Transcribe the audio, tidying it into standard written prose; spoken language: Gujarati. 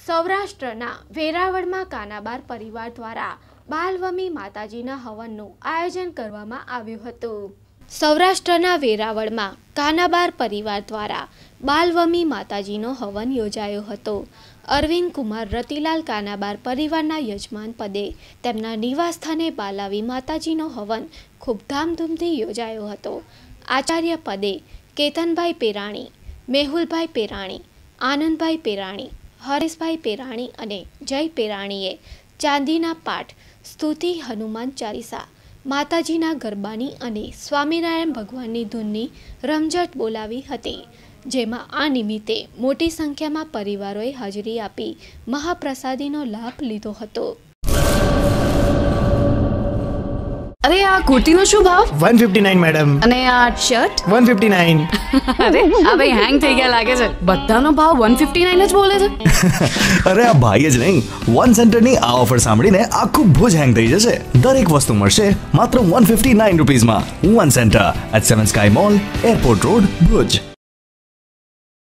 સૌરાષ્ટ્રના વેરાવળમાં કાનાબાર પરિવાર દ્વારા બાલવમી માતાજીના હવનનું આયોજન કરવામાં આવ્યું હતું। સૌરાષ્ટ્રના વેરાવળમાં કાનાબાર પરિવાર દ્વારા બાલવમી માતાજીનો હવન યોજાયો હતો। અરવિંદ કુમાર રતિલાલ કાનાબાર પરિવારના યજમાન પદે તેમના નિવાસસ્થાને બાલાવી માતાજીનો હવન ખૂબ ધામધૂમથી યોજાયો હતો। આચાર્ય પદે કેતનભાઈ પેરાણી, મેહુલભાઈ પેરાણી, આનંદભાઈ પેરાણી, હરેશભાઈ પેરાણી અને જય પેરાણીએ ચાંદીના પાઠ, સ્તુતિ, હનુમાન ચાલીસા, માતાજીના ગરબાની અને સ્વામિનારાયણ ભગવાનની ધૂનની રમઝટ બોલાવી હતી, જેમાં આ નિમિત્તે મોટી સંખ્યામાં પરિવારોએ હાજરી આપી મહાપ્રસાદીનો લાભ લીધો હતો। અરે આ કુર્તીનો શું ભાવ? 159 મેડમ। અને આ શર્ટ? 159। અરે આ ભાઈ હેંગ થઈ ગયા લાગે છે, બધાનો ભાવ 159 જ બોલે છે। અરે આ ભાઈ જ નહીં, વન સેન્ટરની આ ઓફર સાંભળીને આખું ભુજ હેંગ થઈ જશે। દરેક વસ્તુ મળશે માત્ર 159 રૂપીસમાં। One centre at 7 sky mall, airport road, Bhuj.